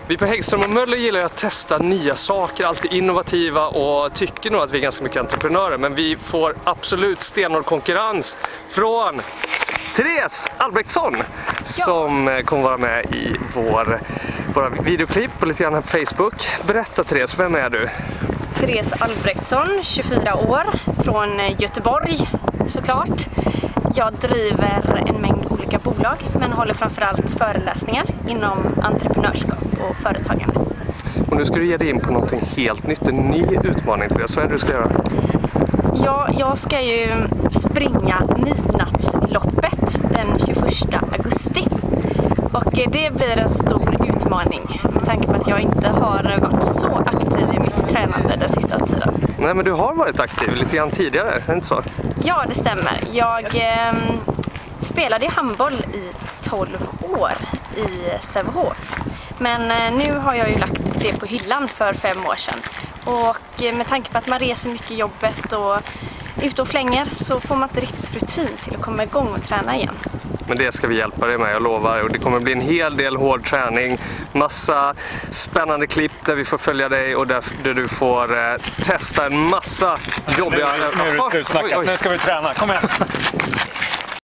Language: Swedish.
Vi på Häggström och Möller gillar att testa nya saker, alltid innovativa och tycker nog att vi är ganska mycket entreprenörer. Men vi får absolut stenhård konkurrens från Therese Albrektsson som kommer vara med i våra videoklipp och lite grann på Facebook. Berätta Therese, vem är du? Therese Albrektsson, 24 år, från Göteborg såklart. Jag driver en mängd olika bolag men håller framförallt föreläsningar inom entreprenörskap och företagande. Och nu ska du ge dig in på någonting helt nytt, en ny utmaning Therese. Vad är det du ska göra? Ja, jag ska ju springa midnattsloppet den 21 augusti. Och det blir en stor utmaning med tanke på att jag inte har varit så aktiv i mitt tränande den sista tiden. Nej, men du har varit aktiv lite grann tidigare, är det inte så? Ja, det stämmer. Jag spelade i handboll i 12 år i Sävehof. Men nu har jag ju lagt det på hyllan för 5 år sedan. Och med tanke på att man reser mycket i jobbet och ute och flänger så får man inte riktigt rutin till att komma igång och träna igen. Men det ska vi hjälpa dig med, jag lovar. Och det kommer bli en hel del hård träning, massa spännande klipp där vi får följa dig och där du får testa en massa jobbiga... Nu är det slutsnackat, nu ska vi träna, kom igen!